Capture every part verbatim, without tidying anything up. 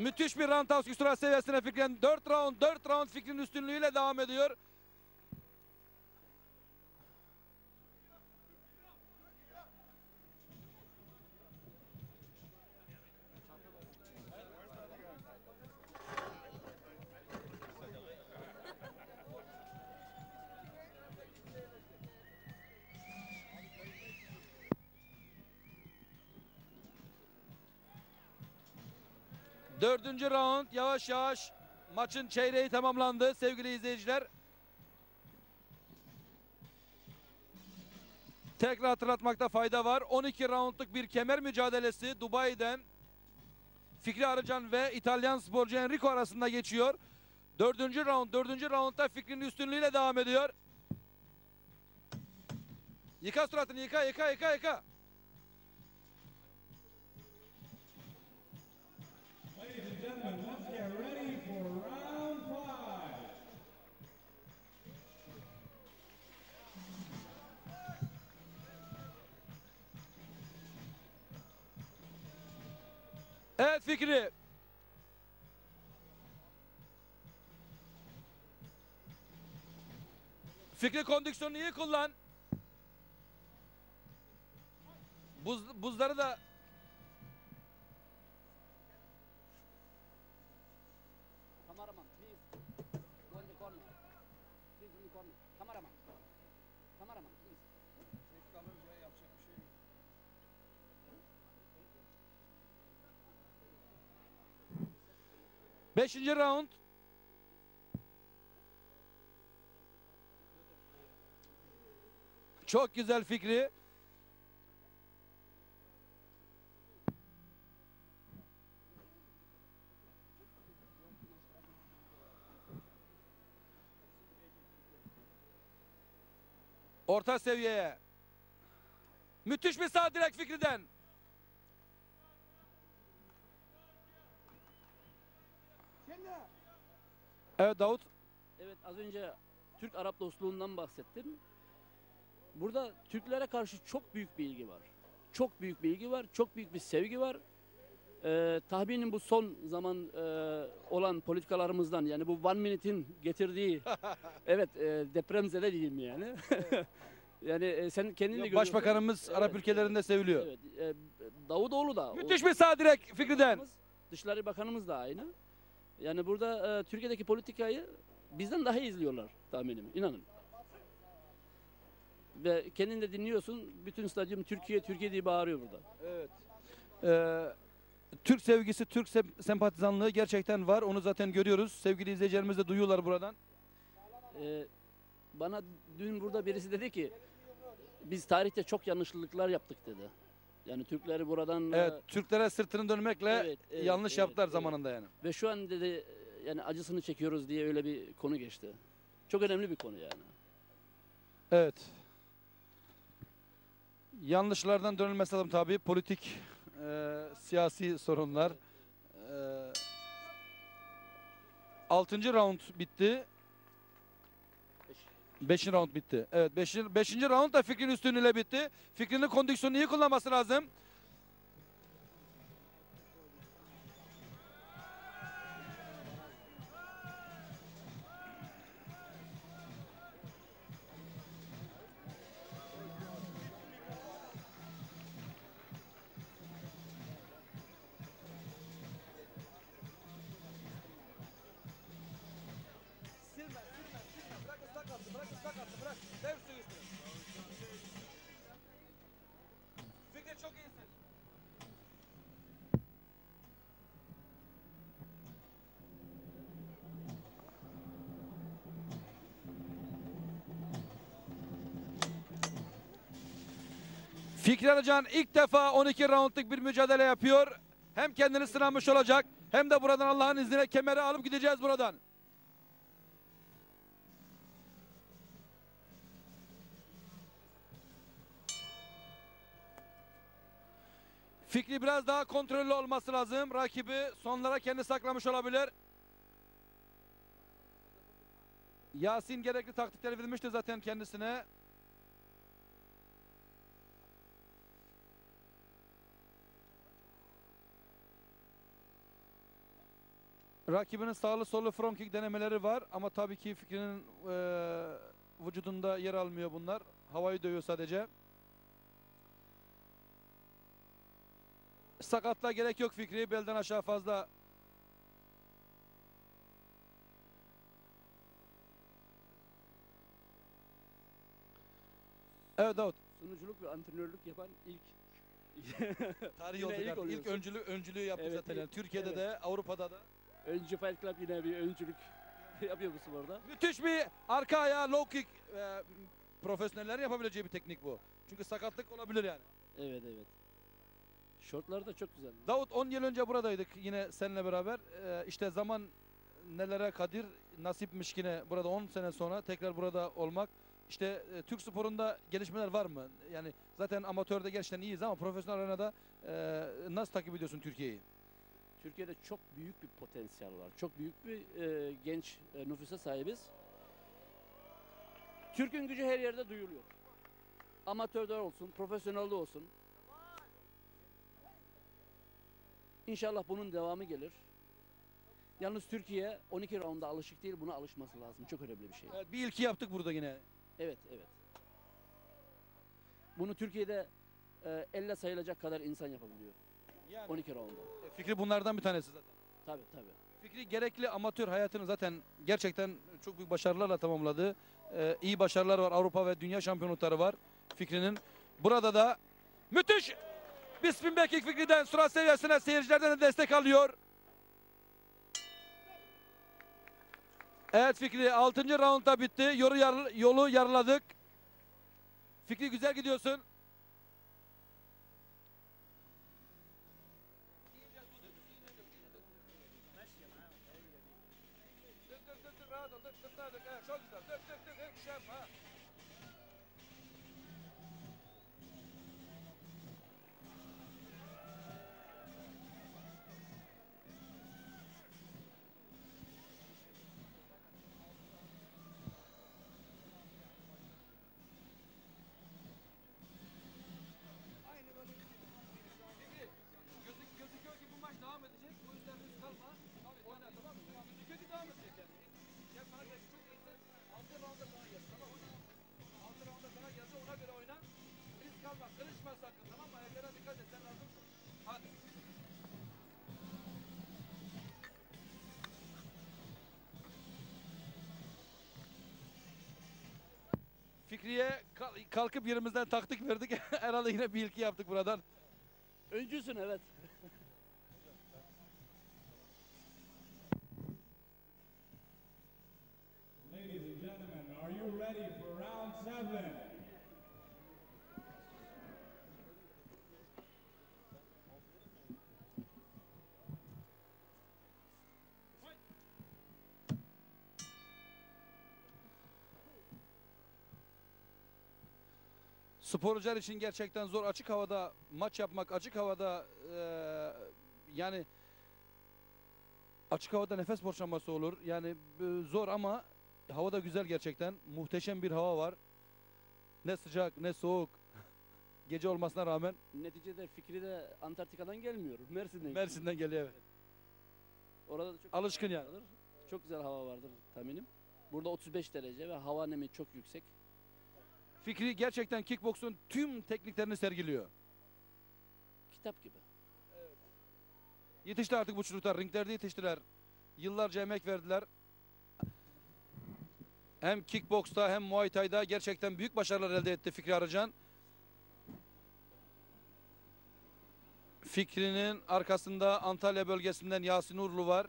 Müthiş bir round house sürat seviyesine Fikri'nin dört round dört round Fikri'nin üstünlüğüyle devam ediyor. Dördüncü round yavaş yavaş maçın çeyreği tamamlandı sevgili izleyiciler. Tekrar hatırlatmakta fayda var. on iki roundluk bir kemer mücadelesi Dubai'den Fikri Arıcan ve İtalyan sporcu Enrico arasında geçiyor. Dördüncü round, dördüncü roundda Fikri'nin üstünlüğüyle devam ediyor. Yıka suratını, yıka, yıka, yıka, yıka. Evet Fikri. Fikri kondisyonunu iyi kullan. Buz, buzları da Kameraman, please. Go in the corner. Please in the corner. Kameraman. Kameraman, please. beşinci round. Çok güzel Fikri. Orta seviyeye. Müthiş bir sağ direk Fikri'den. Evet Davut. Evet, az önce Türk-Arap dostluğundan bahsettim. Burada Türklere karşı çok büyük bir ilgi var. Çok büyük bir ilgi var, çok büyük bir sevgi var. Ee, tahminim bu son zaman e, olan politikalarımızdan, yani bu One Minute'in getirdiği evet e, depremzede diyeyim yani. Evet. Yani e, sen kendin de görüyorsun. Başbakanımız evet, Arap ülkelerinde seviliyor. Evet, e, Davutoğlu da. Müthiş bir sağ direk Fikri'den. Dışişleri Bakanımız da aynı. Yani burada e, Türkiye'deki politikayı bizden daha iyi izliyorlar tahminim, inanın. Ve kendin de dinliyorsun, bütün stadyum Türkiye, Türkiye diye bağırıyor burada. Evet. Ee, Türk sevgisi, Türk sempatizanlığı gerçekten var. Onu zaten görüyoruz. Sevgili izleyicilerimiz de duyuyorlar buradan. Ee, bana dün burada birisi dedi ki, biz tarihte çok yanlışlıklar yaptık dedi. Yani Türkleri buradan... Evet, e, Türklere sırtını dönmekle evet, evet, yanlış evet, yaptılar evet. zamanında yani. Ve şu an dedi, yani acısını çekiyoruz diye öyle bir konu geçti. Çok önemli bir konu yani. Evet. Yanlışlardan dönülmesi lazım tabii. Politik, e, siyasi sorunlar. E, altıncı round bitti. Beşinci round bitti. Evet, beşinci, beşinci round da Fikri'nin üstünlüğüyle bitti. Fikri'nin kondisyonunu iyi kullanması lazım. Fikri Arıcan ilk defa on iki roundluk bir mücadele yapıyor. Hem kendini sınamış olacak hem de buradan Allah'ın izniyle kemeri alıp gideceğiz buradan. Fikri biraz daha kontrollü olması lazım. Rakibi sonlara kendi saklamış olabilir. Yasin gerekli taktikleri verilmişti zaten kendisine. Rakibinin sağlı sollu front kick denemeleri var ama tabii ki Fikri'nin e, vücudunda yer almıyor bunlar. Havayı dövüyor sadece. Sakatlığa gerek yok Fikri. Belden aşağı fazla. Evet Davut. Sunuculuk ve antrenörlük yapan ilk Tarihi Yine olduk ilk artık. İlk oluyorsun. öncülü, öncülüğü yaptık Evet, zaten. Yani ilk- Türkiye'de evet. de Avrupa'da da. öncü Fight Club yine bir öncülük yapıyor bu sporda. Müthiş bir arka ayağı low kick. E, profesyonellerin yapabileceği bir teknik bu. Çünkü sakatlık olabilir yani. Evet evet. Şortları da çok güzel. Davut on yıl önce buradaydık yine seninle beraber. Ee, işte zaman nelere kadir nasipmiş yine burada on sene sonra tekrar burada olmak. İşte e, Türk sporunda gelişmeler var mı? Yani zaten amatörde gerçekten iyiyiz ama profesyonel arenada e, nasıl takip ediyorsun Türkiye'yi? Türkiye'de çok büyük bir potansiyel var. Çok büyük bir e, genç e, nüfusa sahibiz. Türk'ün gücü her yerde duyuluyor. Amatörde olsun, profesyonelde olsun. İnşallah bunun devamı gelir. Yalnız Türkiye on iki raunda alışık değil, buna alışması lazım. Çok önemli bir şey. Evet, bir ilki yaptık burada yine. Evet, evet. Bunu Türkiye'de e, elle sayılacak kadar insan yapabiliyor. Yani, on iki raunda. Fikri bunlardan bir tanesi zaten. Tabii tabii. Fikri gerekli amatör hayatını zaten gerçekten çok büyük başarılarla tamamladı. Ee, iyi başarılar var. Avrupa ve dünya şampiyonlukları var Fikri'nin. Burada da müthiş bir spin back kick Fikri'den sürat seviyesine seyircilerden de destek alıyor. Evet Fikri altıncı roundda bitti. Yolu, yar, yolu yarıladık. Fikri güzel gidiyorsun. Gözüküyor ki bu maç devam edecek. O yüzden risk kalma. Oyna tamam mı? Gözüküyor ki devam edecek yani. Gel sana gel. Çok iyisin. Altı rounda sana geldi. Tamam mı? Altı rounda sana geldi. Ona göre oyna. Risk kalma. Kırışma sakın. Tamam mı? Ayaklara dikkat et. Sen lazımsın. Hadi. Fikriye kalkıp yerimizden taktik verdik. Herhalde yine bir ilki yaptık buradan. Öncüsün evet. Ladies and gentlemen, are you ready for round seven? Sporcular için gerçekten zor. Açık havada maç yapmak, açık havada e, yani açık havada nefes boşanması olur. Yani e, zor ama hava da güzel gerçekten. Muhteşem bir hava var. Ne sıcak ne soğuk. Gece olmasına rağmen Neticede Fikri de Antarktika'dan gelmiyor. Mersin'den. Mersin'den geliyor. Evet. Orada da çok Alışkın yani. vardır. Çok güzel hava vardır tahminim. Burada otuz beş derece ve hava nemi çok yüksek. Fikri gerçekten kickboksun tüm tekniklerini sergiliyor. Kitap gibi. Yetişti artık bu çocuklar. Ringlerde yetiştiler. Yıllarca emek verdiler. Hem kickboksta hem Muay Thai'da gerçekten büyük başarılar elde etti Fikri Arıcan. Fikri'nin arkasında Antalya bölgesinden Yasin Uğurlu var.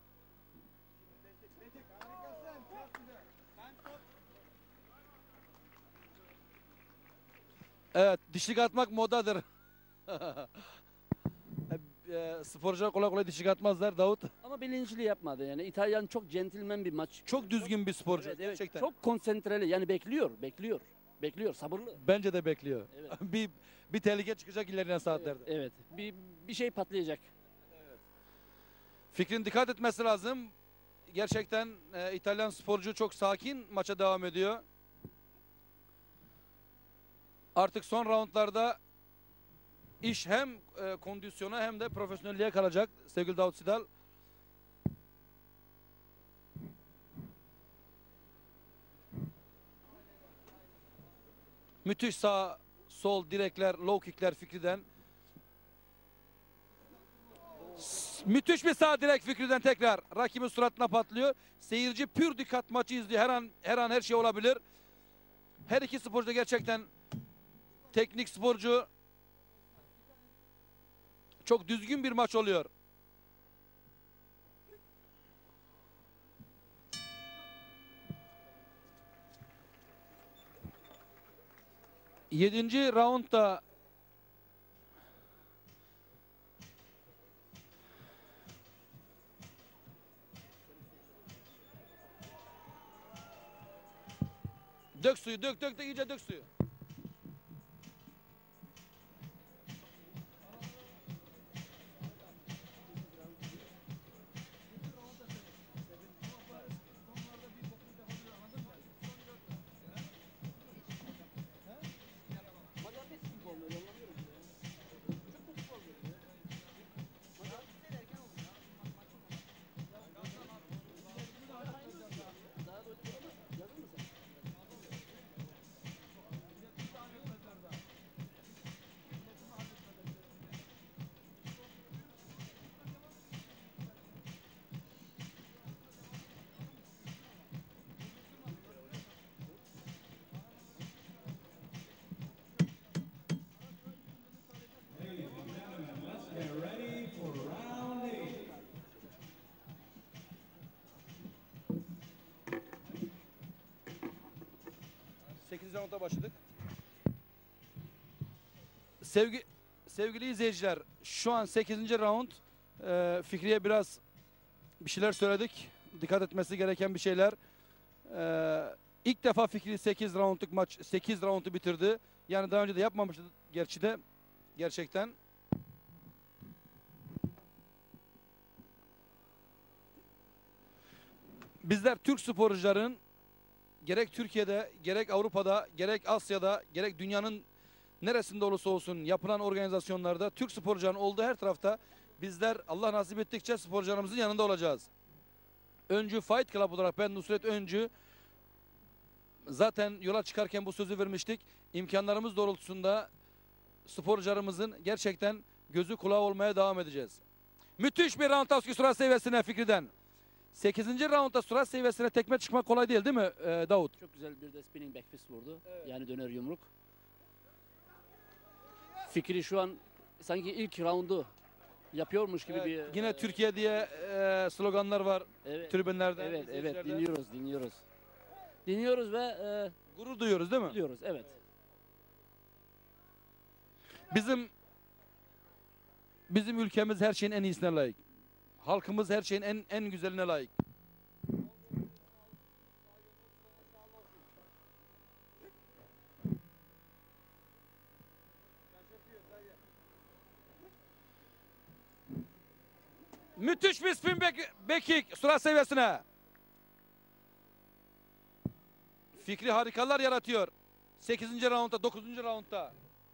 Evet, dişlik atmak modadır. e, sporcular kolay kolay dişlik atmazlar Davut. Ama bilinçli yapmadı yani. İtalyan çok centilmen bir maç. Çok düzgün bir sporcu Evet, evet. gerçekten. Çok konsantreli yani bekliyor, bekliyor. Bekliyor, sabırlı. Bence de bekliyor. Evet. bir bir tehlike çıkacak ilerleyen saatlerde. Evet. Bir bir şey patlayacak. Fikrin dikkat etmesi lazım. Gerçekten e, İtalyan sporcu çok sakin maça devam ediyor. Artık son roundlarda iş hem e, kondisyona hem de profesyonelliğe kalacak sevgili Davut Sidal. Müthiş sağ sol direkler, low kickler Fikri'den. S- Müthiş bir sağ direk Fikri'den tekrar. Rakibin suratına patlıyor. Seyirci pür dikkat maçı izliyor. Her an her an her şey olabilir. Her iki sporcu da gerçekten teknik sporcu. Çok düzgün bir maç oluyor. Yedinci roundda dök suyu, dök dök dök iyice dök suyu. Ladies and gentlemen, let's get ready for round eight. sekizinci rounda başladık. Sevgi sevgili izleyiciler, şu an sekizinci round. Ee, Fikri'ye biraz bir şeyler söyledik. Dikkat etmesi gereken bir şeyler. Ee, ilk defa Fikri sekiz roundluk maç, sekiz roundu bitirdi. Yani daha önce de yapmamıştı gerçi de gerçekten. Bizler Türk sporcuların gerek Türkiye'de, gerek Avrupa'da, gerek Asya'da, gerek dünyanın neresinde olursa olsun yapılan organizasyonlarda Türk sporcuların olduğu her tarafta bizler Allah nasip ettikçe sporcularımızın yanında olacağız. Öncü Fight Club olarak ben Nusret Öncü zaten yola çıkarken bu sözü vermiştik. İmkanlarımız doğrultusunda sporcularımızın gerçekten gözü kulağı olmaya devam edeceğiz. Müthiş bir round taskı sürat seviyesine Fikri'den. sekizinci roundda sürat seviyesine tekme çıkmak kolay değil değil mi e, Davut? Çok güzel bir de spinning back fist vurdu. Evet. Yani döner yumruk. Fikri şu an sanki ilk roundu yapıyormuş gibi Evet, bir... yine e, Türkiye diye e, sloganlar var Evet, tribünlerde. evet, evet izleyicilerde. dinliyoruz, dinliyoruz. Dinliyoruz ve e, Gurur duyuyoruz değil mi? biliyoruz, evet. Bizim bizim ülkemiz her şeyin en iyisine layık. Halkımız her şeyin en en güzeline layık. Müthiş bir spin back, back kick sürat seviyesine. Fikri harikalar yaratıyor. sekizinci roundda, dokuzuncu roundda.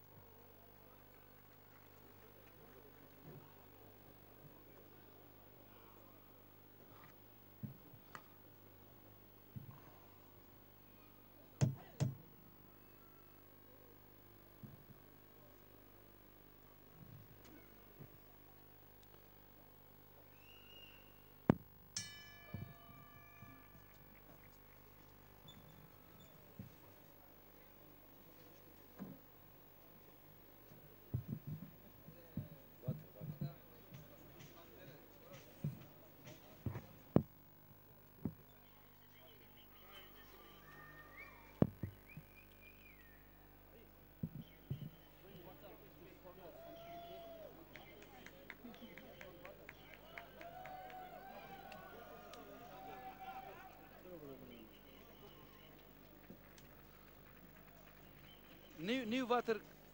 New, New Water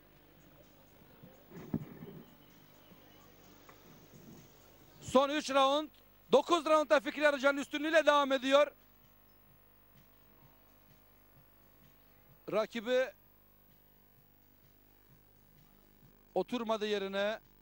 son üç round. dokuz roundda Fikri Arıcan'ın üstünlüğüyle devam ediyor. Rakibi oturmadı yerine.